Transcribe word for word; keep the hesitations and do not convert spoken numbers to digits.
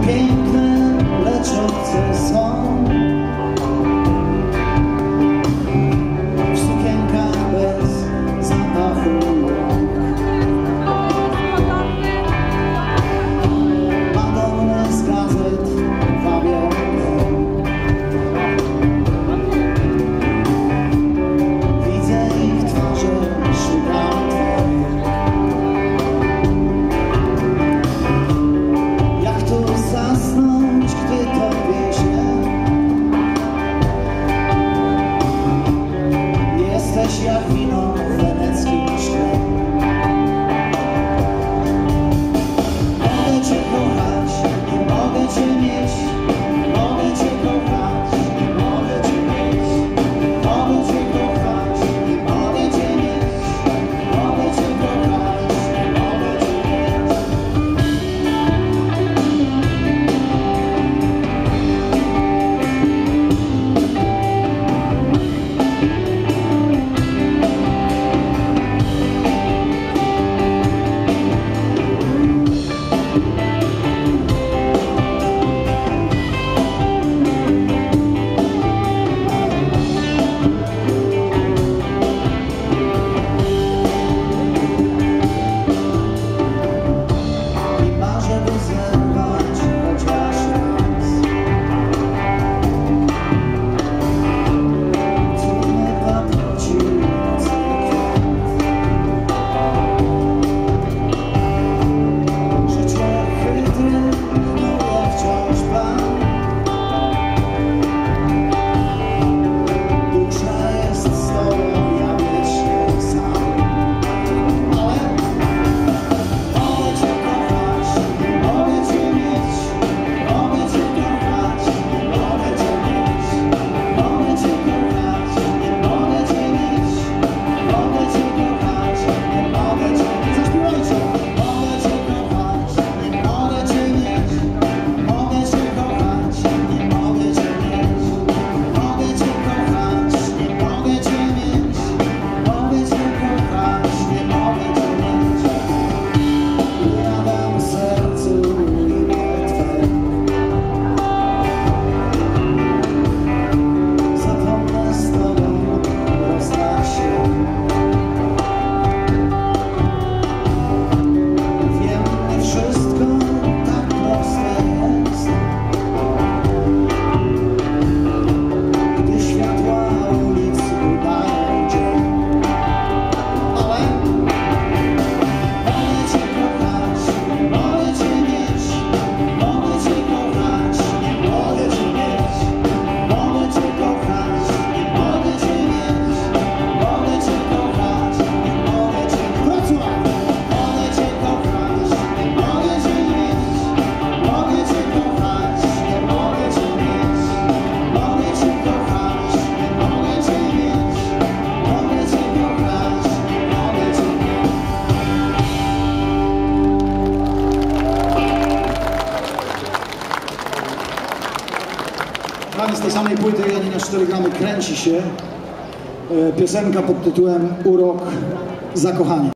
piękne, lecz obce są. W sukienkach bez zapachu łąk. Madonny z gazet wabią mnie. Widzę ich twarze, szukam twoich. Jak tu zasnąć, gdy tobie źle? Jesteś jak wino w weneckim szkle. Mogę cię kochać, nie mogę cię mieć. Mogę cię kochać, nie mogę cię mieć. Mogę cię kochać, nie mogę cię mieć. Mogę cię kochać, nie mogę cię mieć. I marzę, by zerwać chociaż raz. Trudny paproci nocny kwiat. Życie chytry, knuje wciąż plan. Dusza jest z tobą, ja wiecznie sam. Ale mogę cię kochać, nie mogę cię mieć. Mogę cię kochać, nie mogę cię mieć. Mogę cię kochać, nie mogę cię mieć. Mogę cię kochać, nie mogę cię mieć. Zaśpiewajcie! Mogę cię kochać, nie mogę cię mieć. Mogę cię kochać, nie mogę cię mieć. Mogę cię kochać, nie mogę cię mieć. Mogę cię kochać, nie mogę cię mieć. Ja dam sercu imię Twe. Zapomnę z Tobą rozstać się. Wiem, nie wszystko tak proste jest. Gdy światła ulic udają dzień. Ale mogę cię kochać, nie mogę cię mieć. Mogę cię kochać, nie mogę cię mieć. Mogę cię kochać, nie mogę cię mieć. Mogę cię kochać, nie mogę cię mieć. Wrocław! Mogę cię kochać, nie mogę cię mieć. Mogę cię kochać, nie mogę cię mieć. Mogę cię kochać, nie mogę cię mieć. Mogę cię kochać, nie mogę cię mieć. Mamy z tej samej płyty Janina cztery gramy Kręci się. E, Piosenka pod tytułem Urok zakochania.